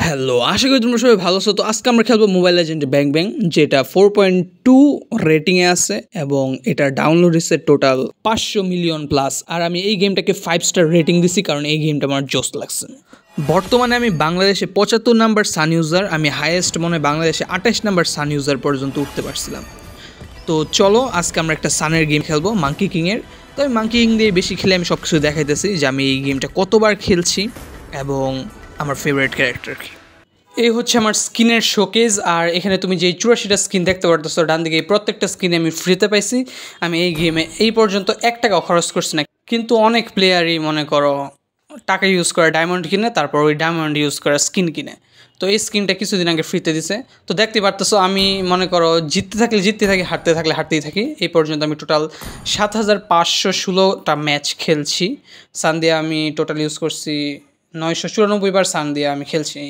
Hello, আশা করি তোমরা সবাই ভালো আছো। তো আজকে আমরা খেলবো মোবাইল লেজেন্ড ব্যাং ব্যাং, যেটা 4.2 রেটিংয়ে আছে এবং এটা ডাউনলোড হয়েছে টোটাল 500 মিলিয়ন প্লাস। আর আমি এই গেমটাকে 5 স্টার রেটিং দিছি কারণ এই গেমটা আমার জোস লাগছে। বর্তমানে আমি বাংলাদেশে 75 নাম্বার সান ইউজার, আমি হাইয়েস্ট মনে বাংলাদেশে 28 নাম্বার সান ইউজার পর্যন্ত উঠতে পারছিলাম। তো চলো আজকে আমরা একটা সানের গেম খেলবো, মাঙ্কি কিংয়ের। তো আমি মাঙ্কি কিং দিয়ে বেশি খেলে আমি সব কিছু দেখাইতেছি যে আমি এই গেমটা কতবার খেলছি এবং আমার ফেভারিট ক্যারেক্টার কি। এই হচ্ছে আমার স্কিনের শোকেজ। আর এখানে তুমি যে 84টা স্কিন দেখতে পারতেছো ডান দিকে, এই প্রত্যেকটা স্কিনে আমি ফ্রিতে পাইছি। আমি এই গেমে এই পর্যন্ত 1 টাকাও খরচ করছি না, কিন্তু অনেক প্লেয়ারই মনে করো টাকা ইউজ করে ডায়মন্ড কিনে, তারপর ওই ডায়মন্ড ইউজ করে স্কিন কিনে। তো এই স্কিনটা কিছুদিন আগে ফ্রিতে দিছে। তো দেখতে পারতেছো আমি মনে করো জিততে থাকি, হারতে থাকলে হারতেই থাকি। এই পর্যন্ত আমি টোটাল 7516টা ম্যাচ খেলছি। সান দিয়ে আমি টোটাল ইউজ করছি 994 বার সান দিয়ে আমি খেলছি।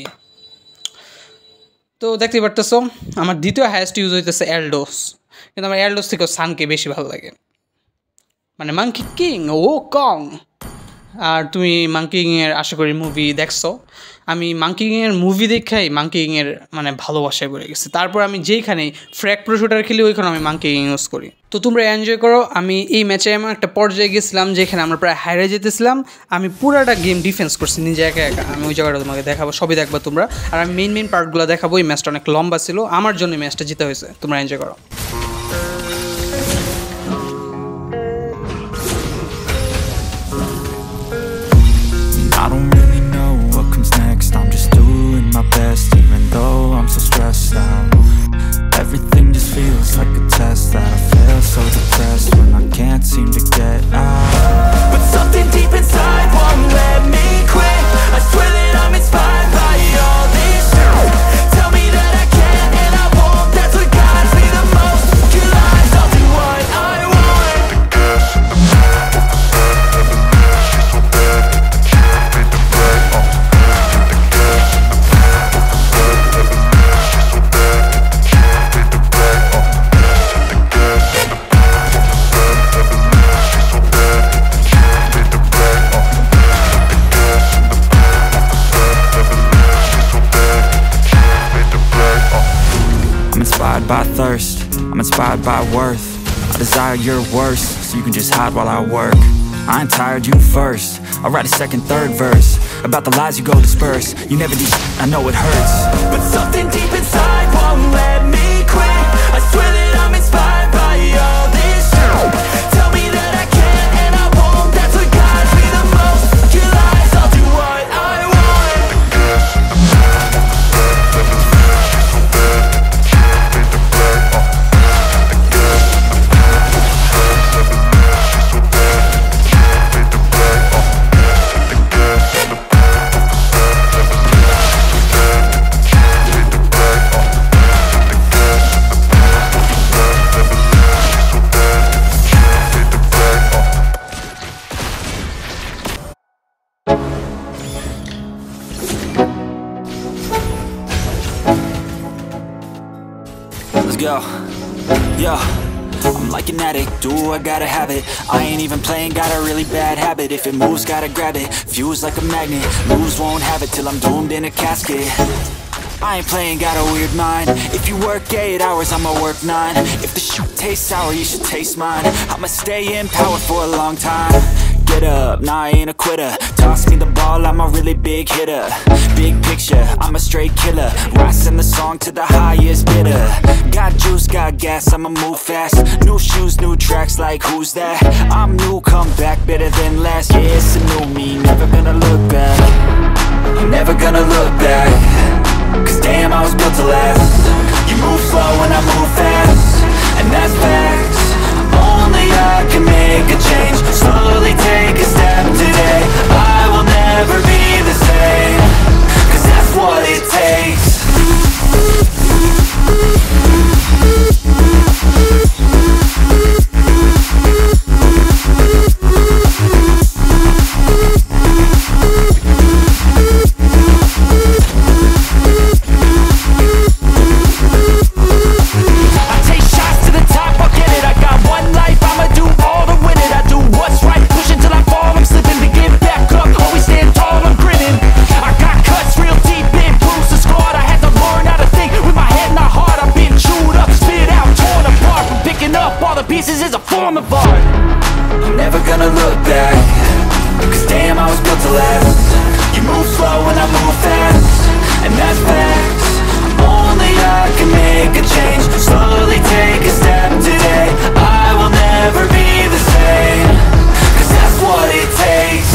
তো দেখতে পারতেছো আমার দ্বিতীয় হাইয়েস্ট ইউজ হইতেছে এলডোস, কিন্তু আমার এলডোস থেকেও সানকে বেশি ভালো লাগে, মানে মাঙ্কি কিং ও কং। আর তুমি মাঙ্কি কিংয়ের আশা করি মুভি দেখছো। আমি মাঙ্কি কিংয়ের মুভি দেখাই মাঙ্কি কিংয়ের মানে ভালোবাসায় পড়ে গেছে। তারপর আমি যেইখানে ফ্র্যাগ প্রো শুটার খেলি ওইখানে আমি মাঙ্কি কিং ইউজ করি। তো তোমরা এনজয় করো। আমি এই ম্যাচে এমন একটা পর্যায়ে গেছিলাম যেখানে আমরা প্রায় হারিয়ে যেতেছিলাম। আমি পুরাটা গেম ডিফেন্স করছি নিজে একা। আমি ওই জায়গাটা তোমাকে দেখাবো, সবই দেখবা তোমরা। আর আমি মেইন পার্টগুলো দেখাবো। এই ম্যাচটা অনেক লম্বা ছিল, আমার জন্য ম্যাচটা জিতে হয়েছে। তোমরা এনজয় করো। I don't really know what comes next. I'm just doing my best, even though I'm so stressed out. Everything just feels like a test that I fail, so depressed when I can't seem to get out. But something deep inside won't let me quit. I swear that I'm inspired by all this shit. Tell me that I can and I won't. That's what guides me the most. Your lies, I'll do what I want. I'm inspired by thirst, I'm inspired by worth. I desire your worst, so you can just hide while I work. I ain't tired, you first. I'll write a second, third verse about the lies you go disperse. You never do, I know it hurts. But something deep inside won't let me quit. I swear that I'm inspired by all this shit. Tell me that I can and I won't. That's what guides me the most. Your lies, I'll do what I want. Let's go. Yo, I'm like an addict, do I gotta have it. I ain't even playing, got a really bad habit. If it moves, gotta grab it, fuse like a magnet. Lose, won't have it till I'm doomed in a casket. I ain't playing, got a weird mind. If you work 8 hours, I'ma work 9. If the shoot tastes sour, you should taste mine. I'ma stay in power for a long time. Get up, nah I ain't a quitter. Toss me the ball, I'm a really big hitter. Big picture, I'm a straight killer. Rising the song to the highest bidder. Got juice, got gas, I'ma move fast. New shoes, new tracks, like who's that? I'm new, come back, better than last. Yeah, it's a new me, never gonna look back. I'm never gonna look back. Cause damn, I was built to last. You move slow and I move fast, and that's facts. Only I can make a change. Slowly take a step today. I will never be the same. Cause that's what it takes. form of art. I'm never gonna look back, cause damn, I was built to last. You move slow and I move fast, and that's facts. Only I can make a change, slowly take a step today. I will never be the same, cause that's what it takes.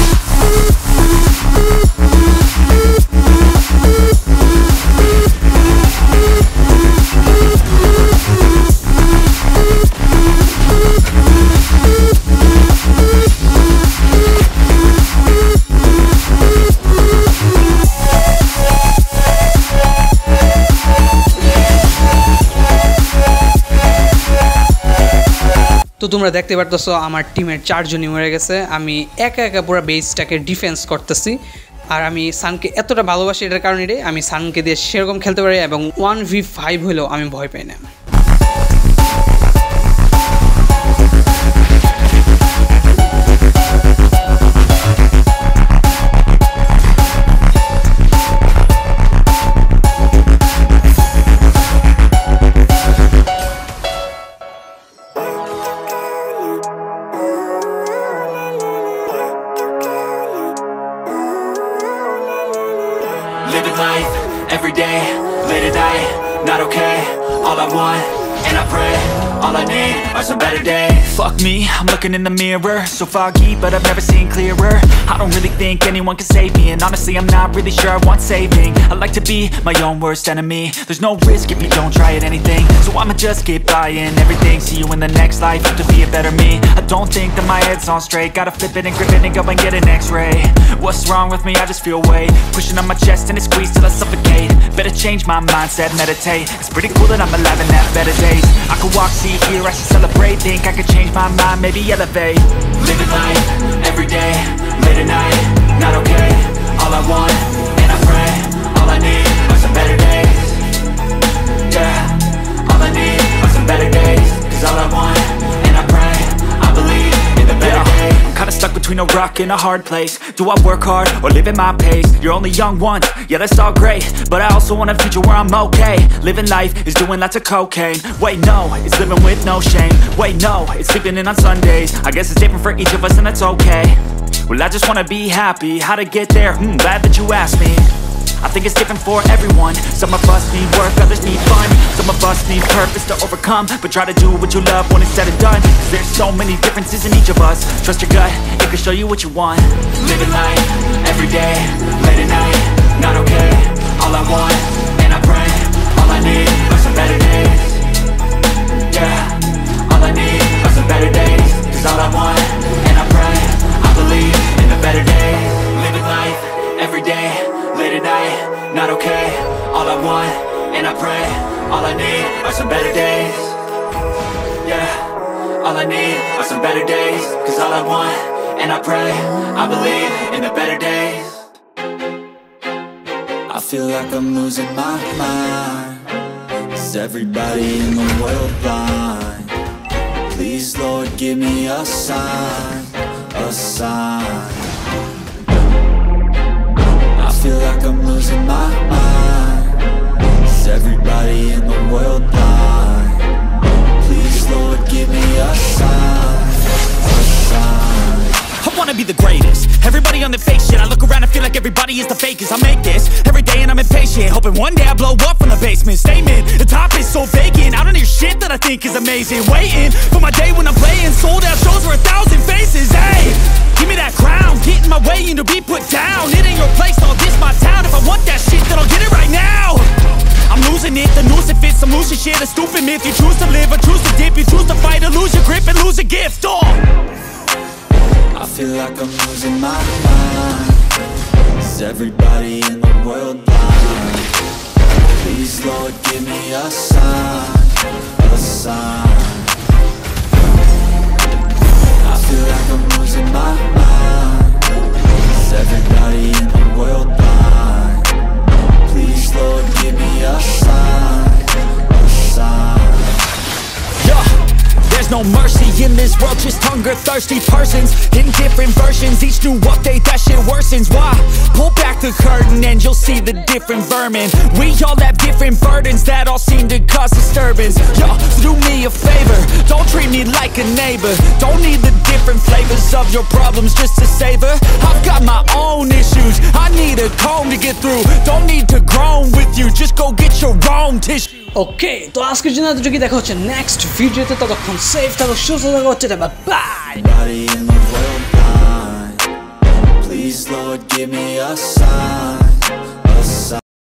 তো তোমরা দেখতে পারতেছো আমার টিমের 4 জনই মরে গেছে। আমি একা একা পুরো বেসটাকে ডিফেন্স করতেছি। আর আমি সানকে এতটা ভালোবাসি, এটার কারণে আমি সানকে দিয়ে সেরকম খেলতে পারি এবং 1v5 হলেও আমি ভয় পাই না। Living life, every day, late at night, not okay. All I want, and I pray, all I need are some better days. Fuck me, I'm looking in the mirror, so foggy, but I've never seen clearer. I don't really think anyone can save me, and honestly I'm not really sure I want saving. I like to be my own worst enemy. There's no risk if you don't try at anything, so I'ma just keep buying everything. See you in the next life, have to be a better me. I don't think that my head's on straight, gotta flip it and grip it and go and get an x-ray. What's wrong with me? I just feel weight pushing on my chest and it squeezes till I suffocate. Better change my mindset, meditate. It's pretty cool that I'm alive and have better days. I could walk, see, hear, I should celebrate. Think I could change my mind, maybe elevate. Living life, every day, late at night, not okay. All I want, and I pray, all I need are some better days. Yeah, all I need are some better days. Cause all I want, and I pray, I believe in the better days. I'm kinda stuck between a rock and a hard place. Do I work hard or live at my pace? You're only young once, yeah that's all great, but I also want a future where I'm okay. Living life is doing lots of cocaine. Wait no, it's living with no shame. Wait no, it's sleeping in on Sundays. I guess it's different for each of us and that's okay. Well I just wanna be happy, how to get there? Glad that you asked me. I think it's different for everyone. Some of us need work, others need fun. Some of us need purpose to overcome, but try to do what you love when it's said and done. Cause there's so many differences in each of us. Trust your gut, it can show you what you want. Living life, every day, late at night, not okay. All I want, and I pray, all I need are some better days. Yeah, all I need are some better days. Cause all I want, and I pray, I believe in the better days. Living life, every day, late at night, not okay. All I want, and I pray, all I need are some better days. Yeah, all I need are some better days. Cause all I want, and I pray, I believe in the better days. I feel like I'm losing my mind. Is everybody in the world blind? Please Lord give me a sign, a sign. I feel like I'm losing my mind. Is everybody in the world blind? Please Lord give me a sign, a sign. I wanna be the greatest. Everybody on the fake shit. I look around and feel like everybody is the fakest. I make this every day and I'm impatient, hoping one day I blow up from the basement. Statement, the top is so vacant. I don't hear shit that I think is amazing. Waiting for my day when I'm playing sold out shows for 1,000 faces. Hey, give me that crown, get in my way and to be put down. It ain't your place, no, this my town. If I want that shit, then I'll get it right now. I'm losing it, the noose it fits, I'm losing shit. A stupid myth, you choose to live or choose to dip. You choose to fight or lose your grip and lose a gift. I feel like I'm losing my mind. Is everybody in the world blind? Please Lord give me a sign, a sign. I feel like I'm losing my mind. Is everybody in the world blind? Please Lord give me a sign, a sign. Yeah, there's no mercy in this world, just hunger-thirsty persons in different versions, each new update that shit worsens. Why? Pull back the curtain and you'll see the different vermin. We all have different burdens that all seem to cause disturbance. Yo, do me a favor, don't treat me like a neighbor. Don't need the different flavors of your problems just to savor. I've got my own issues, I need a comb to get through. Don't need to groan with you, just go get your own tissue. ওকে, তো আজকের জন্য এতটুকুই, দেখা হচ্ছে next ভিডিওতে। ততক্ষণ safe থাকো, সুস্থ থাকো, হচ্ছে bye. Please Lord give me a sign.